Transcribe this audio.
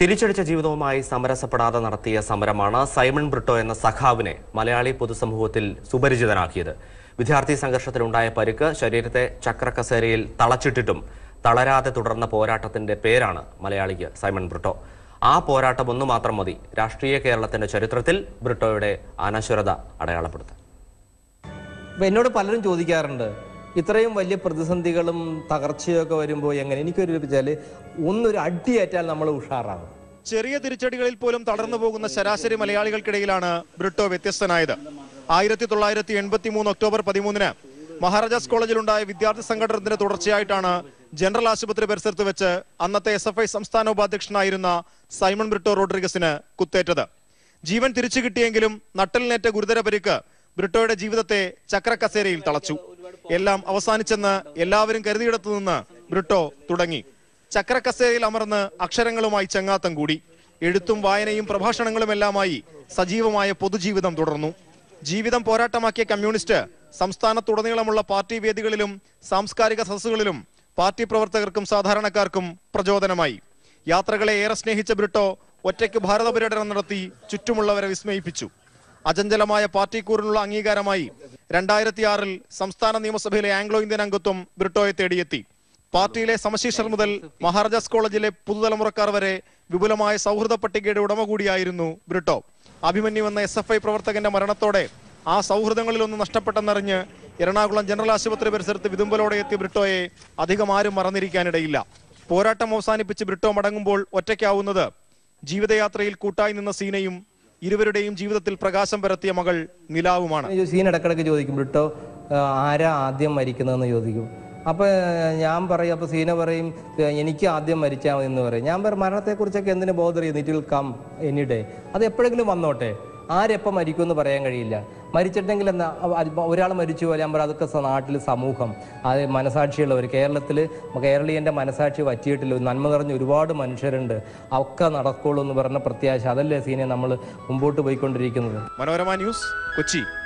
തിരിച്ചടിച്ച ജീവിതവുമായി സമരസപ്പെടാതെ നടത്തിയ സമരമാണ് സൈമൺ ബ്രിട്ടോ എന്ന സഖാവിനെ മലയാളി പൊതുസമൂഹത്തിൽ സുപരിചിതനാക്കിയത്. വിദ്യാർത്ഥി സംഘർഷത്തിലുണ്ടായ പരിക്ക് ശരീരത്തെ ചക്രക്കസേരയിൽ തളച്ചിട്ടിട്ടും തളരാതെ തുടർന്ന പോരാട്ടത്തിന്റെ പേരാണ് മലയാളിക്ക് സൈമൺ ബ്രിട്ടോ. ആ പോരാട്ടം ഒന്നു മാത്രം മതി രാഷ്ട്രീയ കേരളത്തിന്റെ ചരിത്രത്തിൽ ബ്രിട്ടോയുടെ അനശ്വരത അടയാളപ്പെടുത്താൻ. എന്നോട് പലരും ചോദിക്കാറുണ്ട്, ഇത്രയും വലിയ പ്രതിസന്ധികളും തകർച്ചയൊക്കെ വരുമ്പോൾ എങ്ങനെ? എനിക്കൊരു വെച്ചാല് ഒന്നൊരു അടിയേറ്റാൽ നമ്മൾ ഉഷാറാകും. ചെറിയ തിരിച്ചടികളിൽ പോലും തളർന്നു പോകുന്ന ശരാശരി മലയാളികൾക്കിടയിലാണ് ബ്രിട്ടോ വ്യത്യസ്തനായത്. 1983 ഒക്ടോബർ 13 മഹാരാജാസ് കോളേജിലുണ്ടായ വിദ്യാർത്ഥി സംഘടനത്തിന്റെ തുടർച്ചയായിട്ടാണ് ജനറൽ ആശുപത്രി പരിസരത്ത് വെച്ച് അന്നത്തെ SFI സംസ്ഥാന ഉപാധ്യക്ഷനായിരുന്ന സൈമൺ ബ്രിട്ടോ റോഡ്രിഗസിന് കുത്തേറ്റത്. ജീവൻ തിരിച്ചു കിട്ടിയെങ്കിലും നട്ടലിനേറ്റ ഗുരുതര പരിക്ക് ബ്രിട്ടോയുടെ ജീവിതത്തെ ചക്രക്കസേരയിൽ തളച്ചു. എല്ലാം അവസാനിച്ചെന്ന് എല്ലാവരും കരുതിയിടത്തു നിന്ന് ബ്രിട്ടോ തുടങ്ങി. ചക്രക്കസേരയിൽ അമർന്ന് അക്ഷരങ്ങളുമായി ചങ്ങാത്തം കൂടി. എഴുത്തും വായനയും പ്രഭാഷണങ്ങളുമെല്ലാമായി സജീവമായ പൊതുജീവിതം തുടർന്നു. ജീവിതം പോരാട്ടമാക്കിയ കമ്മ്യൂണിസ്റ്റ് സംസ്ഥാനത്തുടനീളമുള്ള പാർട്ടി വേദികളിലും സാംസ്കാരിക സദസ്സുകളിലും പാർട്ടി പ്രവർത്തകർക്കും സാധാരണക്കാർക്കും പ്രചോദനമായി. യാത്രകളെ ഏറെ സ്നേഹിച്ച ബ്രിട്ടോ ഒറ്റയ്ക്ക് ഭാരത പര്യടനം നടത്തി ചുറ്റുമുള്ളവരെ വിസ്മയിപ്പിച്ചു. അചഞ്ചലമായ പാർട്ടി കൂറിനുള്ള അംഗീകാരമായി 2006 സംസ്ഥാന നിയമസഭയിലെ ആംഗ്ലോ ഇന്ത്യൻ അംഗത്വം ബ്രിട്ടോയെ തേടിയെത്തി. പാർട്ടിയിലെ സമശീർഷർ മുതൽ മഹാരാജാസ് കോളേജിലെ പുതുതലമുറക്കാർ വരെ വിപുലമായ സൗഹൃദ പട്ടികയുടെ ഉടമ കൂടിയായിരുന്നു ബ്രിട്ടോ. അഭിമന്യു എന്ന SFI പ്രവർത്തകന്റെ മരണത്തോടെ ആ സൗഹൃദങ്ങളിലൊന്ന് നഷ്ടപ്പെട്ടെന്നറിഞ്ഞ് എറണാകുളം ജനറൽ ആശുപത്രി പരിസരത്ത് വിതുമ്പലോടെ എത്തിയ ബ്രിട്ടോയെ അധികം ആരും മറന്നിരിക്കാനിടയില്ല. പോരാട്ടം അവസാനിപ്പിച്ച് ബ്രിട്ടോ മടങ്ങുമ്പോൾ ഒറ്റയ്ക്കാവുന്നത് ജീവിതയാത്രയിൽ കൂട്ടായി നിന്ന സീനയും ഇരുവരുടെയും ജീവിതത്തിൽ പ്രകാശം പരത്തിയ മകൾ നിലാവുമാണ്. സീൻ ഇടക്കിടക്ക് ചോദിക്കും, ബ്രിട്ടോ ആരാ ആദ്യം മരിക്കുന്നതെന്ന് ചോദിക്കും. അപ്പോൾ ഞാൻ പറയും, അപ്പോൾ സീന പറയും എനിക്ക് ആദ്യം മരിച്ചാൽ മതി എന്ന് പറയും. ഞാൻ പറയും മരണത്തെക്കുറിച്ചൊക്കെ എന്തിനു ബോധർ ചെയ്യുന്നു, it will come any day, അത് എപ്പോഴെങ്കിലും വന്നോട്ടെ, ആരെപ്പം മരിക്കുമെന്ന് പറയാൻ കഴിയില്ല. മരിച്ചിട്ടെങ്കിൽ എന്താ, ഒരാൾ മരിച്ചു പോലെ ഞാൻ പറയാം, അതൊക്കെ നാട്ടിൽ സമൂഹം, അത് മനസാക്ഷിയുള്ളവർ, കേരളീയൻ്റെ മനസാക്ഷി വറ്റിയിട്ടില്ല, നന്മ നിറഞ്ഞ ഒരുപാട് മനുഷ്യരുണ്ട്, ഒക്കെ നടക്കുള്ളൂ എന്ന് പറഞ്ഞ പ്രത്യാശ, അതല്ലേ സീനെ നമ്മൾ മുമ്പോട്ട് പോയിക്കൊണ്ടിരിക്കുന്നത്. മനോരമ ന്യൂസ്, കൊച്ചി.